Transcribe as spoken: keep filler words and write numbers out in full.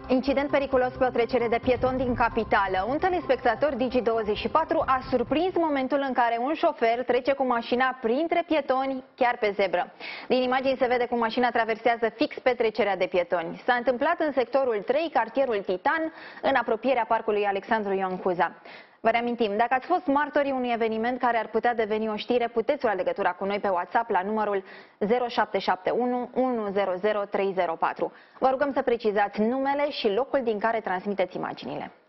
Incident periculos pe o trecere de pietoni din capitală. Un telespectator Digi douăzeci și patru a surprins momentul în care un șofer trece cu mașina printre pietoni, chiar pe zebră. Din imagini se vede cum mașina traversează fix pe trecerea de pietoni. S-a întâmplat în sectorul trei, cartierul Titan, în apropierea parcului Alexandru Ioan Cuza. Vă reamintim, dacă ați fost martorii unui eveniment care ar putea deveni o știre, puteți lua legătura cu noi pe WhatsApp la numărul zero șapte șapte unu unu zero zero trei zero patru. Vă rugăm să precizați numele și locul din care transmiteți imaginile.